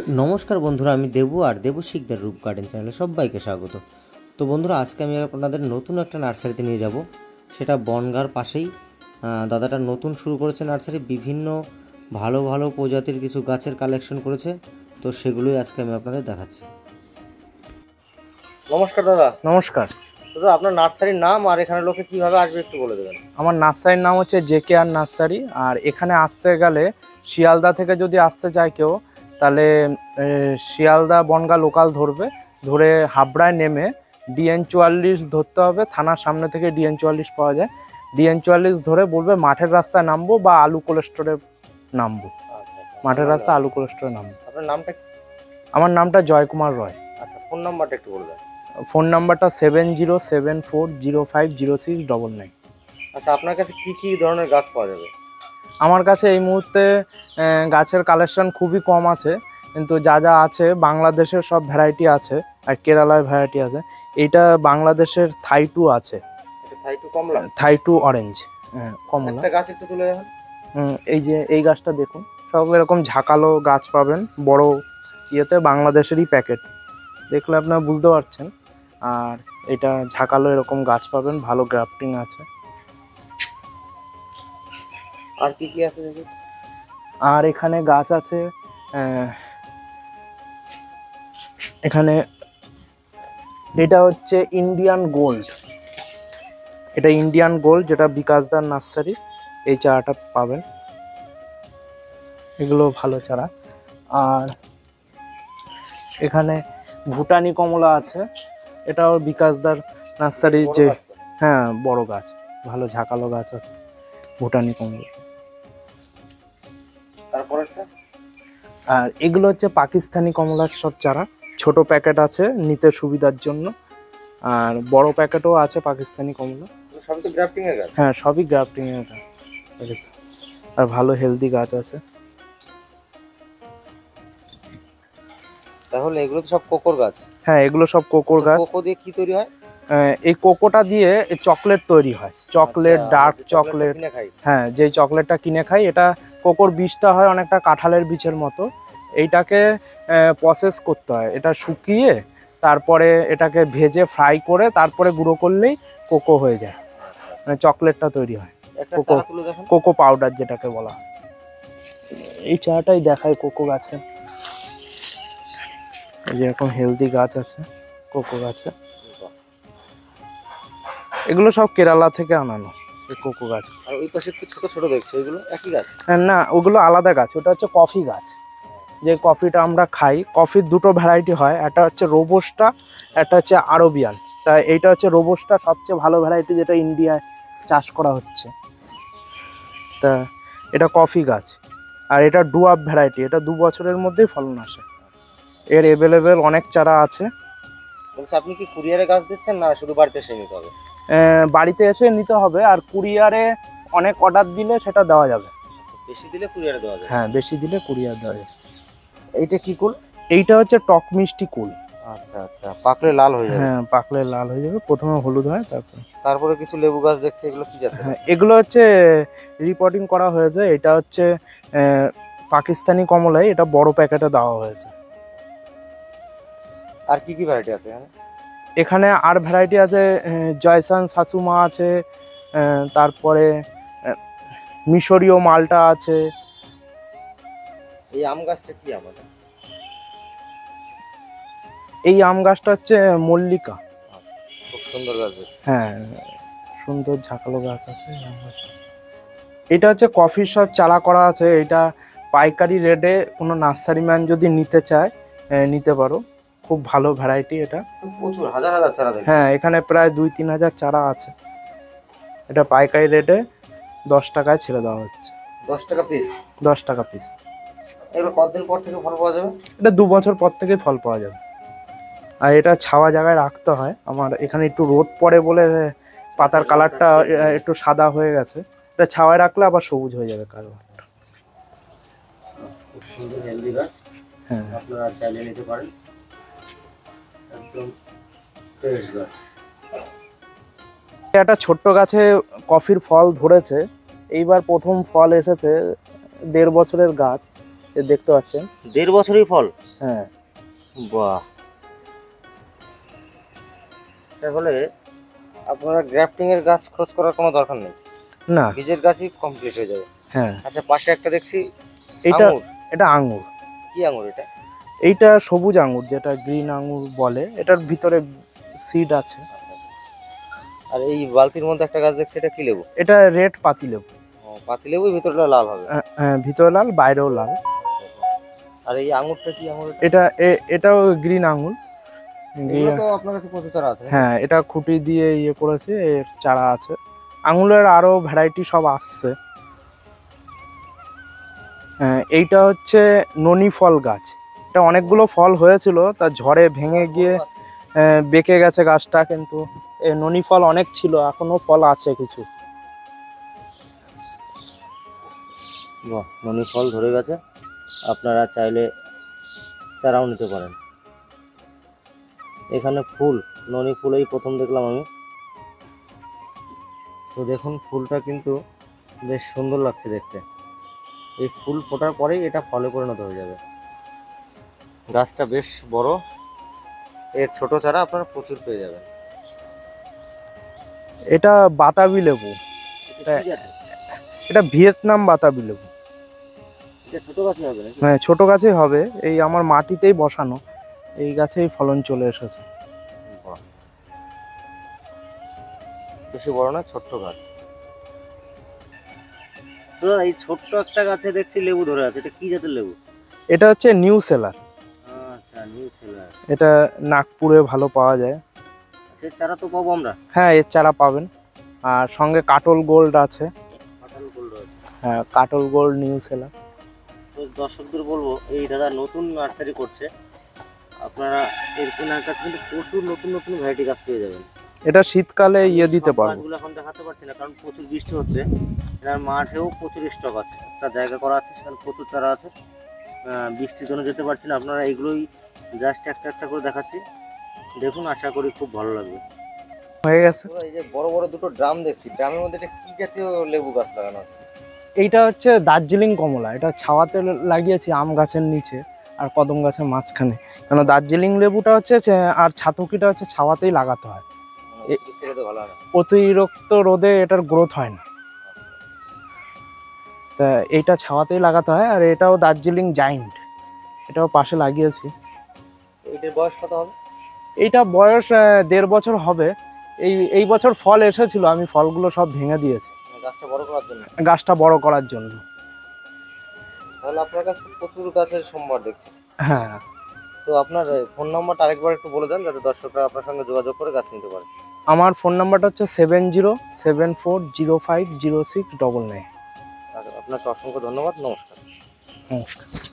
नमस्कार बंधुरा आमी देबू और देबू शिकदार रूप गार्डन चैनले सबाइके स्वागत। तो बंधुरा आज के आमी आपनादेर नतून एक नार्सारिते निये जाबो, सेटा बनगार पाशेई दादाटा नतून शुरू करेছে नार्सारि, विभिन्न भालो भालो प्रजातिर किछु गाछेर कालेक्शन करेছে, तो सेगुलोई आज के आमी आपनादेर देखाচ্ছি। नमस्कार दादा। नमस्कार दादा, आपनार नार्सारिर नाम और एखाने लोके किभाबे आसबे एकटु बोले देবেন। আমার নার্সারির নাম হচ্ছে JKR নার্সারি। আর এখানে আসতে গেলে শিয়ালদা থেকে যদি আসতে চায় কেউ, তাহলে শিয়ালদা বনগা লোকাল ধরবে, ধরে হাবড়ায় নেমে DN 44 ধরতে হবে। থানার সামনে থেকে DN 44 পাওয়া যায়। DN 44 ধরে বলবে মাঠের রাস্তায় নামবো বা আলু কোল্ড স্টোরে নামবো। মাঠের রাস্তা আলু কোল্ড স্টোরে নামবো। আপনার নামটা? আমার নামটা জয়কুমার রয়। আচ্ছা, ফোন নাম্বারটা একটু বলবেন। ফোন নাম্বারটা 7074050699। আচ্ছা, আপনার কাছে কি কি ধরনের গাছ পাওয়া যাবে? আমার কাছে এই মুহূর্তে গাছের কালেকশন খুবই কম আছে, কিন্তু যা যা আছে বাংলাদেশের সব ভ্যারাইটি আছে আর কেরালার ভ্যারাইটি আছে। এইটা বাংলাদেশের থাই2 আছে। এটা থাই2 কমলা? থাই2 অরেঞ্জ, কমলা। একটা গাছ একটু তুলে দেখান। এই যে এই গাছটা দেখুন, সব এরকম ঝাঁকালো গাছ পাবেন বড় ইয়েতে, বাংলাদেশেরই প্যাকেট, দেখলে আপনারা বুঝতে পারছেন। আর এটা ঝাঁকালো এরকম গাছ পাবেন, ভালো গ্রাফটিং আছে। আর কি কি আছে দেখি? আর এখানে গাছ আছে, এখানে এটা হচ্ছে ইন্ডিয়ান গোল্ড। এটা ইন্ডিয়ান গোল্ড, যেটা বিকাশদার নার্সারি। এই চারাটা পাবেন, এগুলো ভালো চারা। আর এখানে ভুটানি কমলা আছে, এটাও বিকাশদার নার্সারি। যে হ্যাঁ, বড় গাছ, ভালো ঝাঁকালো গাছ আছে ভুটানি কমলা। আর এগুলো হচ্ছে পাকিস্তানি কমলার সব চারা, ছোট প্যাকেট আছে নিতে সুবিধার জন্য, আর বড় প্যাকেটও আছে পাকিস্তানি কমলা। সবই তো গ্রাফটিং এর গাছ? হ্যাঁ, সবই গ্রাফটিং এর গাছ, আর ভালো হেলদি গাছ আছে। তাহলে এগুলো তো সব কোকোর গাছ? হ্যাঁ, এগুলো সব কোকোর গাছ। কোকো দিয়ে কি তৈরি হয়? এই কোকোটা দিয়ে চকলেট তৈরি হয়, চকলেট, ডার্ক চকলেট। হ্যাঁ, যেই চকলেটটা কিনে খাই, এটা কোকোর বীজটা হয় অনেকটা কাঁঠালের বীজের মতো। এইটাকে প্রসেস করতে হয়, এটা শুকিয়ে তারপরে এটাকে ভেজে ফ্রাই করে তারপরে গুঁড়ো করলেই কোকো হয়ে যায়, মানে চকলেটটা তৈরি হয়। কোকো পাউডার যেটাকে বলা হয়। এই চাটাই দেখায় কোকো গাছে, যেরকম হেলদি গাছ আছে কোকো গাছে। এগুলো সব কেরালা থেকে আনানো কোকো গাছ। আর ওই পাশে একটু ছোট ছোট দেখছি, ওইগুলো একই গাছ? না, ওগুলো আলাদা গাছ। ওটা হচ্ছে কফি গাছ, যে কফিটা আমরা খাই। কফির দুটো ভ্যারাইটি হয়, একটা হচ্ছে রোবস্টা, একটা হচ্ছে আরবিয়ান। তা এইটা হচ্ছে রোবস্টা, সবচেয়ে ভালো ভ্যারাইটি, যেটা ইন্ডিয়ায় চাষ করা হচ্ছে। তা এটা কফি গাছ। আর এটা ডুয়াব ভ্যারাইটি, এটা 2 বছরের মধ্যেই ফলন আসে। এর অ্যাভেলেবেল অনেক চারা আছে। বলছি, আপনি কি কুরিয়ারে গাছ দিচ্ছেন না শুধু বাড়িতে এসে নিতে হবে? বাড়িতে এসে নিতে হবে, আর কুরিয়ারে অনেক অর্ডার দিলে সেটা দেওয়া যাবে। বেশি দিলে কুরিয়ারে দেওয়া যাবে? হ্যাঁ, বেশি দিলে কুরিয়ার দেওয়া যাবে। এইটা কি কুল? এইটা হচ্ছে টক মিষ্টি কুল। আচ্ছা আচ্ছা, পাকলে লাল হয়ে যাবে? হ্যাঁ, পাকলে লাল হয়ে যাবে, প্রথমে হলুদ হয়, তারপরে কিছু লেবু গাছ দেখছি, এগুলো কি জাতের? হ্যাঁ, এগুলো হচ্ছে রিপোর্টিং করা হয়েছে। এটা হচ্ছে পাকিস্তানি কমলাই, এটা বড় প্যাকেটে দেওয়া হয়েছে। আর কি কি ভ্যারাইটি আছে এখানে? এখানে আর ভ্যারাইটি আছে, জয়সান শাশুমা আছে, তারপরে মিশরীয় মালটা আছে। এই আম গাছটা কি আমাদের? এই আম গাছটা হচ্ছে মল্লিকা। খুব সুন্দর গাছ। হ্যাঁ, সুন্দর ঝাঁকালো গাছ আছে। এটা হচ্ছে কফির সব চারা করা আছে। এটা পাইকারি রেটে কোনো নার্সারি ম্যান যদি নিতে চায় নিতে পারো, খুব ভালো ভ্যারাইটি। এটা প্রচুর হাজার হাজার চারা। হ্যাঁ, এখানে প্রায় 2-3 হাজার চারা আছে। এটা পাইকারি রেটে 10 টাকায় ছেড়ে দেওয়া হচ্ছে। 10 টাকা পিস? 10 টাকা পিস। এবার কতদিন পর থেকে ফল পাওয়া যাবে? এটা 2 বছর পর থেকে ফল পাওয়া যাবে। আর এটা ছাওয়া জায়গায় রাখতে হয়। আমার এখানে একটু রোদ পড়ে বলে পাতার কালারটা একটু সাদা হয়ে গেছে। এটা ছাওয়ায় রাখলে আবার সবুজ হয়ে যাবে কালারটা। খুব সুন্দর হেলদি গাছ। হ্যাঁ, আপনারা চাইলে নিতে পারেন, একদম ফ্রেশ গাছ। একটা ছোট্ট গাছে কফির ফল ধরেছে, এইবার প্রথম ফল এসেছে। 1.5 বছরের গাছ, এ দেখতে পাচ্ছেন। 1.5 বছরই ফল। হ্যাঁ। বাহ, তাহলে আপনারা গ্রাফটিং এর গাছ খোঁজ করার কোনো দরকার নেই, না। বীজের গাছই কমপ্লিট হয়ে যাবে। হ্যাঁ। আচ্ছা, পাশে একটা দেখছি এটা আঙুর। এটা আঙুর। কি আঙুর এটা? এইটা সবুজ আঙুর, যেটা গ্রিন আঙুর বলে। এটার ভিতরে সিড আছে। আর এই বালতির মধ্যে একটা গাছ দেখছি, এটা কি লেবু? এটা রেড পাতিলেবু। ও, পাতি লেবু, ভিতরটা লাল হবে। হ্যাঁ, ভিতরে লাল বাইরেও লাল। আর এই আঙুরটা কি আঙুর? এটাও গ্রিন আঙুর। এগুলো তো আপনার কাছে প্রচুর চারা আছে। হ্যাঁ, এটা খুঁটি দিয়ে ইয়ে করেছে, এর চারা আছে। আঙুরের আরো ভ্যারাইটি সব আসছে। এইটা হচ্ছে ননি ফল গাছ। এটা অনেকগুলো ফল হয়েছিল, তা ঝড়ে ভেঙে গিয়ে বেঁকে গেছে গাছটা, কিন্তু ননি ফল অনেক ছিল, এখনো ফল আছে কিছু। বাহ, ননি ফল ধরে গেছে, আপনারা চাইলে চারাও নিতে পারেন। এখানে ফুল, ননি ফুলেই প্রথম দেখলাম আমি। তো দেখুন, ফুলটা কিন্তু বেশ সুন্দর লাগছে দেখতে। এই ফুল ফোটার পরেই এটা ফলে পরিণত হয়ে যাবে। গাছটা বেশ বড়, এর ছোট চারা আপনারা প্রচুর পেয়ে যাবেন। এটা বাতাবি লেবু। এটা ভিয়েতনাম বাতাবি লেবু। এটা ছোট গাছে হবে নাকি? হ্যাঁ, ছোট গাছেই হবে। এই আমার মাটিতেই বসানো, এই গাছেই ফলন চলে এসেছে। বাহ, বেশি বড় না, ছোট্ট গাছ। তো এই ছোট্ট একটা গাছে দেখছি লেবু ধরে আছে, এটা কি জাতের লেবু? এটা হচ্ছে নিউ সেলার। আচ্ছা, নিউ সেলার। এটা নাগপুরে ভালো পাওয়া যায়। সে চারা তো পাবো আমরা? হ্যাঁ, এর চারা পাবেন। আর সঙ্গে কাটল গোল্ড আছে। কাঁঠাল গোল্ড আছে। হ্যাঁ, কাটল গোল্ড নিউ সেলার। তো দর্শকদের বলবো, এই দাদা নতুন নার্সারি করছে, আপনারা এর কেনার কাছে কিন্তু প্রচুর নতুন নতুন ভ্যারাইটি গাছ পেয়ে যাবেন। এটা শীতকালে ইয়ে দিতে সব পারবো। গাছগুলো এখন দেখাতে পারছি না, কারণ প্রচুর বৃষ্টি হচ্ছে। এনার মাঠেও প্রচুর স্টক আছে, একটা জায়গা করা আছে, সেখানে প্রচুর চারা আছে। বৃষ্টির জন্য যেতে পারছি না, আপনারা এগুলোই জাস্ট একটা একটা করে দেখাচ্ছি, দেখুন, আশা করি খুব ভালো লাগবে। হয়ে গেছে। এই যে বড় বড় দুটো ড্রাম দেখছি, ড্রামের মধ্যে এটা কি জাতীয় লেবু গাছ লাগানো আছে? এইটা হচ্ছে দার্জিলিং কমলা। এটা ছাওয়াতে লাগিয়েছি আম গাছের নিচে আর কদম গাছের মাঝখানে। কেন দার্জিলিং লেবুটা হচ্ছে আর ছাতকিটা হচ্ছে ছাওয়াতেই লাগাতে হয়। তো ভালো হয় না। অতিরিক্ত রোদে এটার গ্রোথ হয় না, তা এইটা ছাওয়াতেই লাগাতে হয়। আর এটাও দার্জিলিং জাইন্ট, এটাও পাশে লাগিয়েছি। এটার বয়স কত হবে? এইটা বয়স 1.5 বছর হবে। এই বছর ফল এসেছিল, আমি ফলগুলো সব ভেঙে দিয়েছি গাছটা বড় করার জন্য। গাছটা বড় করার জন্য। তাহলে আপনার কাছে প্রচুর গাছের সম্ভার দেখছি। হ্যাঁ। তো আপনার ফোন নাম্বারটা আরেকবার একটু বলে দেন, যাতে দর্শকরা আপনার সঙ্গে যোগাযোগ করে গাছ নিতে পারে। আমার ফোন নাম্বারটা হচ্ছে 7074050699। আর আপনাকে অসংখ্য ধন্যবাদ, নমস্কার। নমস্কার।